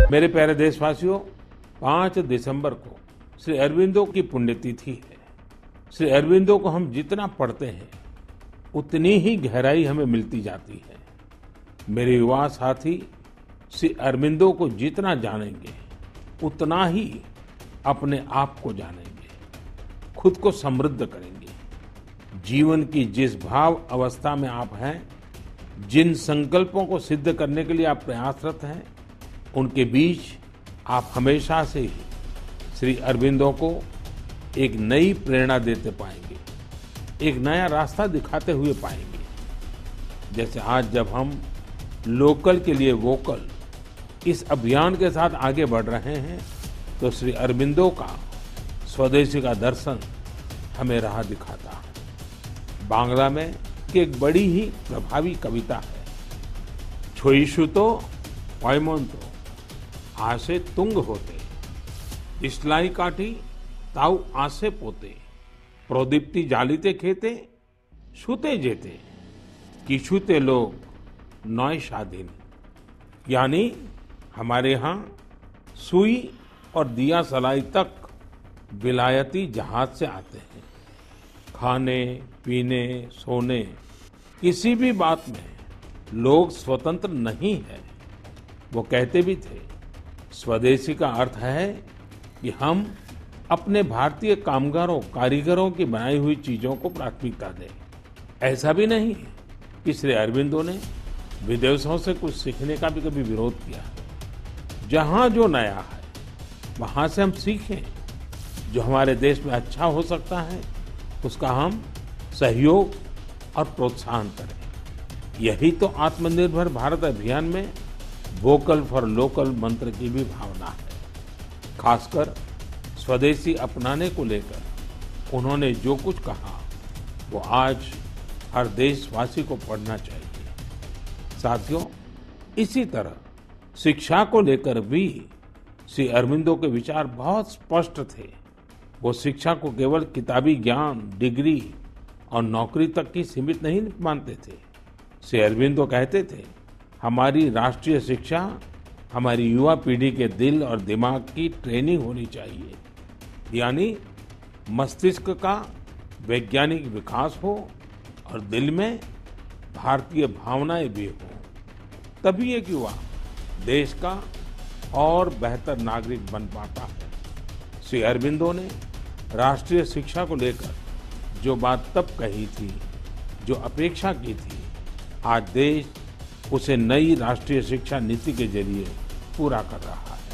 मेरे प्यारे देशवासियों, 5 दिसंबर को श्री अरबिंदो की पुण्यतिथि है। श्री अरबिंदो को हम जितना पढ़ते हैं उतनी ही गहराई हमें मिलती जाती है। मेरे युवा साथी श्री अरबिंदो को जितना जानेंगे उतना ही अपने आप को जानेंगे, खुद को समृद्ध करेंगे। जीवन की जिस भाव अवस्था में आप हैं, जिन संकल्पों को सिद्ध करने के लिए आप प्रयासरत हैं, उनके बीच आप हमेशा से ही श्री अरबिंदो को एक नई प्रेरणा देते पाएंगे, एक नया रास्ता दिखाते हुए पाएंगे। जैसे आज जब हम लोकल के लिए वोकल इस अभियान के साथ आगे बढ़ रहे हैं, तो श्री अरबिंदो का स्वदेशी का दर्शन हमें राह दिखाता है। बांग्ला में एक बड़ी ही प्रभावी कविता है, छोईशुतो पयमंतो आसे तुंग होते, इस्लाई काठी ताऊ आसे पोते, प्रोदीप्ति जालिते खेते छूते जेते, किछुते लोग नौय शादीन। यानी हमारे यहाँ सुई और दिया सलाई तक विलायती जहाज से आते हैं। खाने पीने सोने किसी भी बात में लोग स्वतंत्र नहीं है। वो कहते भी थे, स्वदेशी का अर्थ है कि हम अपने भारतीय कामगारों कारीगरों की बनाई हुई चीजों को प्राथमिकता दें। ऐसा भी नहीं कि श्री अरबिंदो ने विदेशों से कुछ सीखने का भी कभी विरोध किया। जहां जो नया है वहां से हम सीखें। जो हमारे देश में अच्छा हो सकता है उसका हम सहयोग और प्रोत्साहन करें। यही तो आत्मनिर्भर भारत अभियान में वोकल फॉर लोकल मंत्र की भी भावना है। खासकर स्वदेशी अपनाने को लेकर उन्होंने जो कुछ कहा वो आज हर देशवासी को पढ़ना चाहिए। साथियों, इसी तरह शिक्षा को लेकर भी श्री अरबिंदो के विचार बहुत स्पष्ट थे। वो शिक्षा को केवल किताबी ज्ञान, डिग्री और नौकरी तक की सीमित नहीं मानते थे। श्री अरबिंदो कहते थे, हमारी राष्ट्रीय शिक्षा हमारी युवा पीढ़ी के दिल और दिमाग की ट्रेनिंग होनी चाहिए। यानी मस्तिष्क का वैज्ञानिक विकास हो और दिल में भारतीय भावनाएं भी हो, तभी एक युवा देश का और बेहतर नागरिक बन पाता है। श्री अरबिंदो ने राष्ट्रीय शिक्षा को लेकर जो बात तब कही थी, जो अपेक्षा की थी, आज देश उसे नई राष्ट्रीय शिक्षा नीति के जरिए पूरा कर रहा है।